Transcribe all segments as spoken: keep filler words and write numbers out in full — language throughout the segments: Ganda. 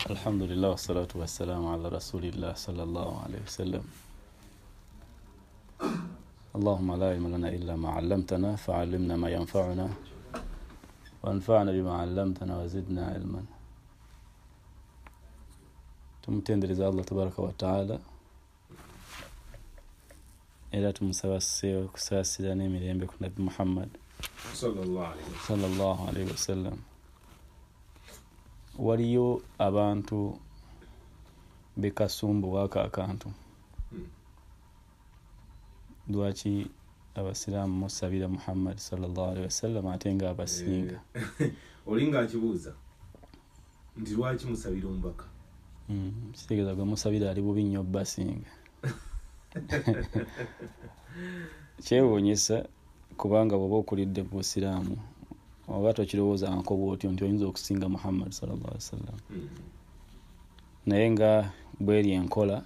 الحمد لله والصلاة والسلام على رسول الله صلى الله عليه وسلم. اللهم لا علم لنا إلا ما علمتنا فعلمنا ما ينفعنا وانفعنا بما علمتنا وزدنا علما. tumtendereza Allah tabaraka wa taala era tumusabase okusasira n'emirembe ku Nabi Muhammad sallallahu alaihi wasallam. Waliyo abantu bekasumbu waka akantu lwaki abasiraamu musabira Muhammad sallallahu alaihi wasallam ate nga abasinga olinga akibuuza nti lwaki musabira omubaka mm kitegeeza gwe musabira ali bubi nnyo basinga kyewuunyisa kubanga bw'oba okulidde mu busiraamu oba tokirowooza nko bw'otyo nti oyinza okusinga Muhammad sallallahu alaihi wasallam. Naye nga bweri enkola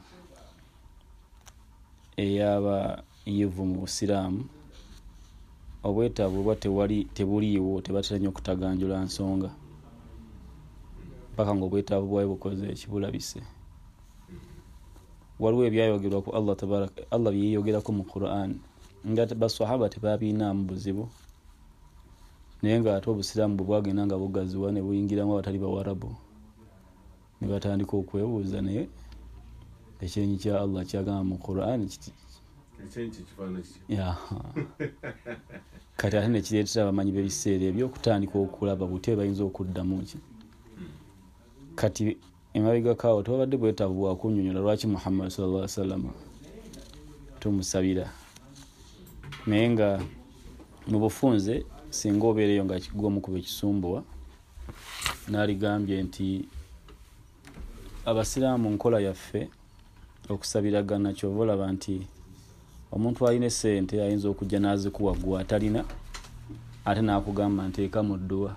eyaba yivu mu busiraamu obwetaavu bwa tewali tebuliiwo tebatera nnyo okutaganjula nsonga mpaka ng'obwetaavu bwawe bukoze ekibulabise. Waliwo ebyayogerwa ku Allah tabaraka Allah byeyogerako mu Quran nga basahaba tebabiinaamu buzibu naye nga ate obusiraamu bwe bwagenda nga bugaziwa ne buyingiramu abatali bawarabu ne batandika okwebuuza naye ekyenyi kya Allah kyagamba mu Quran kiti ekyenyi kifaanana ki ya kati ate ne kireetera abamanyi b'ebiseera ebyo okutandika okulaba bute bayinza okuddamu ki. Kati emabega kaawo tewabadde bwetaavu bwa kunnyonnyola lwaki Muhammad sallallahu alaihi wasallam tumusabira naye nga mu bufunze singa obeereyo nga kigwamu kuba ekisumbuwa n'aligambye nti abasiraamu nkola yaffe okusabiragana kyova olaba nti omuntu alina essente ayinza okujja n'azikuwa gwe atalina ate n'akugamba nteeka mu dduwa.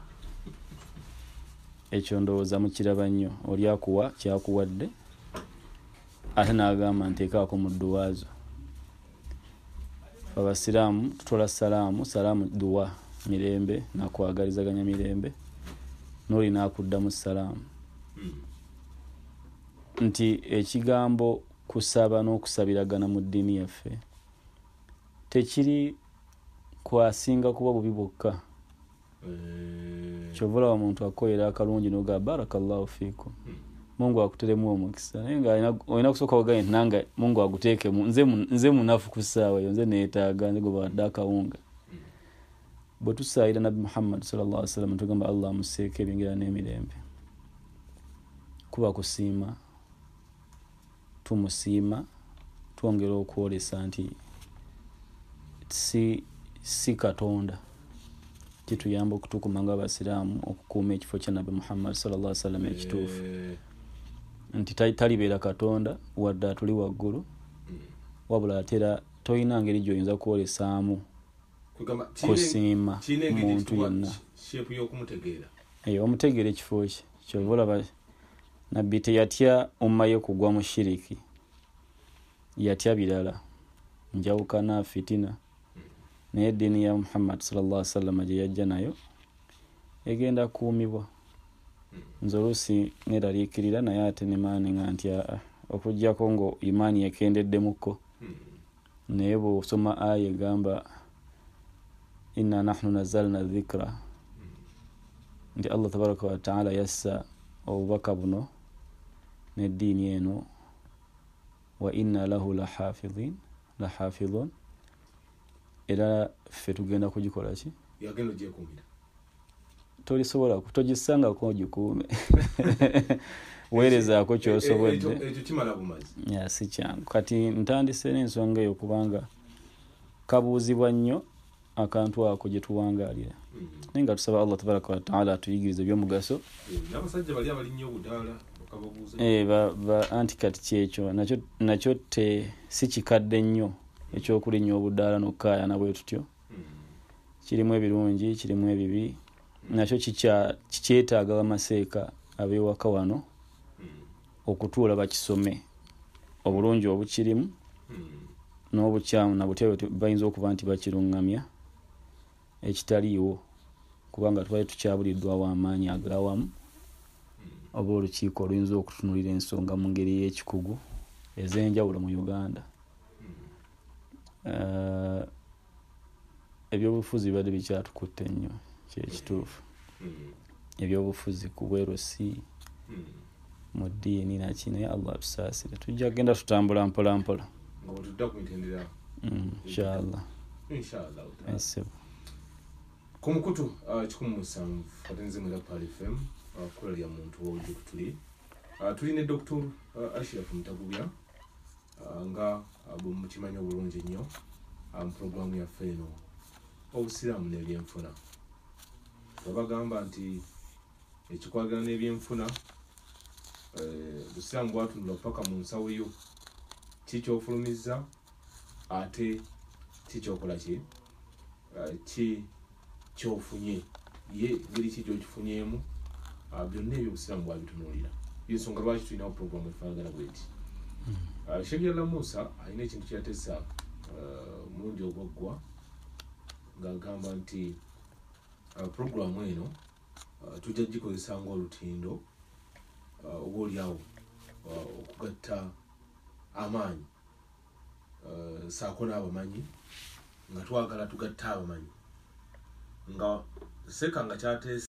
Ekyo ndowooza mukiraba nnyo oli akuwa kyakuwadde ate n'agamba nteekaako mu dduwa zo. Abasiraamu tutola salaamu salaamu dduwa mirembe nakwagalizaganya mirembe n'oli n'akuddamu salaamu nti ekigambo kusaba n'okusabiragana mu ddiini yaffe tekiri kwasinga kuba bubi bwokka. Kyovula omuntu akoyera akalungi n'oga barakallahu fiikum Mungu akuteremu omukisa naye nga olina kusooka ogaye nanga Mungu aguteekemu nze nze munafu ku ssaawa eyo nze neetaaga nze goba wadde akawunga. Bwe tusaayira Nabi Muhammad sallallahu alaihi wasallam tugamba Allah amuseeke ebingira n'emirembe kuba kusiima tumusiima twongera okwolesa nti si si Katonda kituyamba okutukumanga abasiraamu okukuuma ekifo kya Nabi Muhammad sallallahu alaihi wasallam ekituufu nti talibeera Katonda wadde atuli waggulu wabula atera toyina ngeri gy'oyinza kwolesaamu kusiima muntu yenna shepu y'okumutegeera eyo omutegeera ekifo kye kyova olaba Nabbi teyatya umma ye kugwa mu shiriki yatya birala njawukana fitina naye eddiini ya Muhammad sallallahu alaihi wasallam gye yajja nayo egenda kuumibwa. Nze oluusi neraliikirira naye ate nemaani nga nti okuggyako ngo imaani yekendeddemukko naye bw'osoma aya egamba inna nahnu nazzalna dhikra nti Allah tabaraka wa taala yassa obubaka buno n'eddiini eno wa inna lahu lahafidhin lahafidhun era ffe tugenda kugikola ki yagenda ogyekuumira tolisobola kutogisangako ogikuume weerezaako ky'osobodde ekyo kimala bumazi ya si kyangu. Kati ntandise n'ensonga eyo kubanga kabuuzibwa nnyo akantu ako gye tuwangaalira naye nga tusaba Allah tabaraka wa taala atuyigirize ebyomugaso n'abasajja bali abalinnyo obudaala bakababuuza eh ba anti kati kyekyo nakyo nakyo te si kikadde nnyo ekyokulinnya obudaala n'okkaaya na bwe tutyo kirimu ebirungi kirimu ebibi nakyo kikya kikyetaaga bamaseeka ab'ewaka wano okutuula bakisome obulungi obukirimu n'obukyamu na butyo bayinza okuba nti bakirungamya ekitaliiwo kubanga twali tukyabuliddwa w'amaanyi agawamu oba olukiiko oluyinza okutunulira ensonga mu ngeri y'ekikugu ez'enjawulo mu Uganda. Uh, ebyobufuzi bibadde bikyatukutte nnyo kyekituufu. Ebyobufuzi ku bwerosi mu ddiini naki naye Allah tusaasire tujja kgenda tutambula mpola mpola nga tudda ku mitendera inshallah inshallah ensebo ku mukutu kikumi musanvu katenze mu Pal F M kula lya muntu w'ojo tuli tuli ne Doctor Ashraf Mutagubya nga mukimanyi obulungi nnyo mu programu yaffe eno obusiraamu n'ebyenfuna. Babagamba nti ekikwagala n'ebyenfuna busiraamu bwatunula paka mu nsawo yo kikyofulumizza ate kikyokola ki ki kyofunye ye ngeri ki kyokifunyemu byonna ebyo busiraamu bwabitunuulira. Yensonga lwaki tulinawo programu efaanagana bweti. Sheikh Yalla Musa alina ekintu kyeyatesa mulundi ogwaggwa ng'agamba nti programu eno tujja gikozesa ng'olutindo oba oliawo okugatta amaanyi saako n'abamanyi nga twagala tugatta abamanyi nga seka nga kyateesa